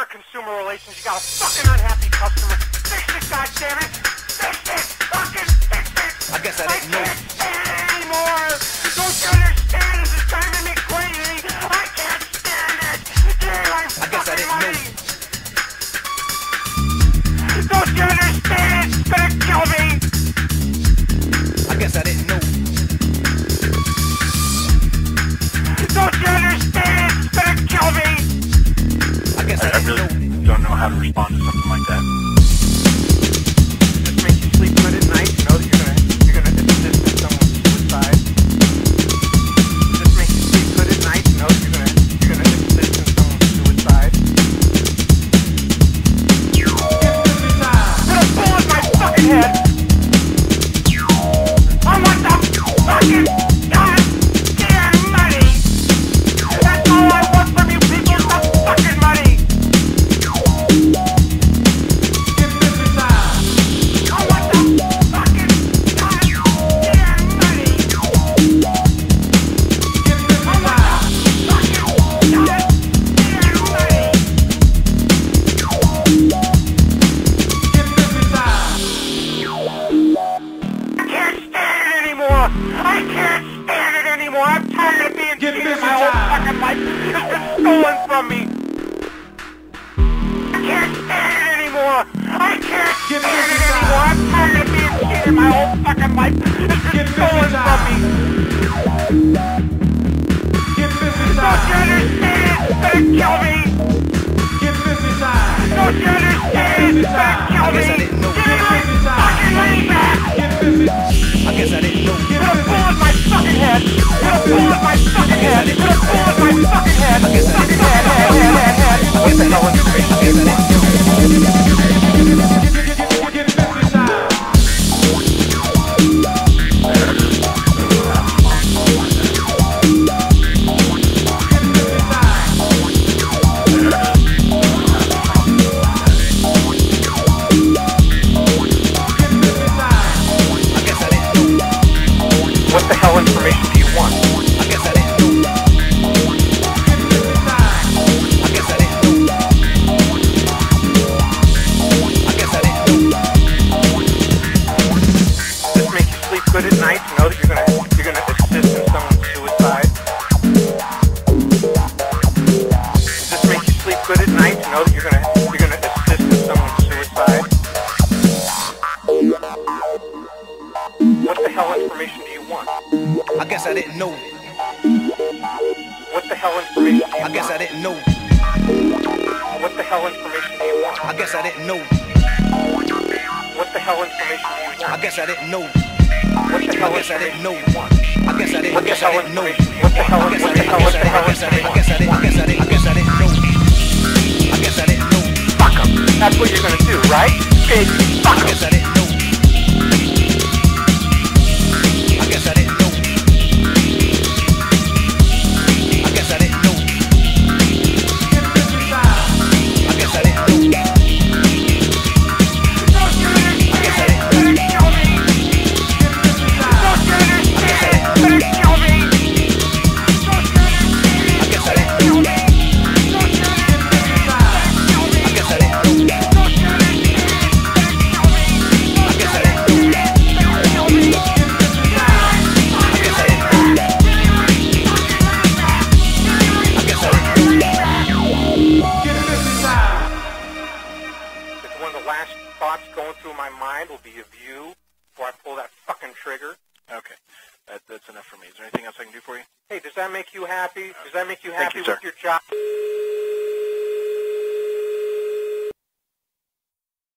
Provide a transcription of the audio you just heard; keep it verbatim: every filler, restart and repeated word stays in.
consumer relations. You got a fucking unhappy customer. Fix it, goddammit! Fix it! Fucking fix it! I guess I didn't know. I can't stand it anymore! Don't you understand? This is driving me crazy! I can't stand it! Give my I guess I fucking didn't know. money! Don't you understand? It's gonna kill me! I guess I didn't know. Don't you understand? It's gonna kill me! I guess I I, I didn't really know. don't know how to respond to something like that. Does this make you sleep good at night? You know that you're gonna you're gonna assist in someone's suicide. Does this make you sleep good at night? You know that you're gonna you're gonna assist in someone's suicide. Put a bullet in my fucking head. I want the fucking goddamn money. That's all I want from you people is the fucking money. I want the fucking goddamn money. I want the fucking goddamn money. I can't stand it anymore. I can't stand it anymore. I'm tired of being cheated. My whole fucking life has been stolen from me. I can't stand it anymore. I can't stand it anymore. I'm tired of being cheated. My whole fucking life has been stolen from me. Don't you understand? It's gonna kill me. Don't you understand? It's gonna kill me. I guess I didn't know. Give me my fucking money back. I guess I didn't know. Put a bullet in my fucking head. Put a bullet in my fucking head. Put a bullet in my fucking head. I guess I Fucking didn't head, head, head, head, head. I guess I didn't know. I guess I didn't know. I guess I didn't know. What the hell information do you want? I guess I didn't know. I guess I didn't know. I guess I didn't know. Does this make you sleep good at night to know that you're gonna you're gonna assist in someone's suicide? Does this make you sleep good at night to know that you're gonna you're gonna assist in someone's suicide? What the hell information do you want? I guess I didn't know. What the hell information do you I guess want? I didn't know. What the hell information do you want? I guess I didn't know. What the hell information do you want? I guess I didn't know. What the I hell guess I didn't information know. do you want? I guess I didn't. What I the guess hell I didn't know. information? What the hell? I What guess the I didn't. hell? What the hell? I guess I didn't. I guess I didn't. I guess I didn't. I guess I didn't know. I guess I didn't know. Fuck 'em. That's what you're gonna do, right? Big fuck I 'em. guess I didn't know. I guess I didn't know. I guess I didn't know. I guess I didn't know. Don't you understand? It's gonna kill me. Don't you understand? It's gonna kill me. Don't you understand? I guess I didn't Kill me. Don't you understand? It's gonna kill me. I guess I didn't know. Don't you understand? It's gonna kill me. I guess I didn't know. It's gonna kill me. I guess I didn't know. I guess I didn't know. It's one of the last thoughts going through my mind will be of you before I pull that fucking trigger. Okay, that, that's enough for me. Is there anything else I can do for you? Hey, does that make you happy? Does that make you Thank happy you, sir. with your job?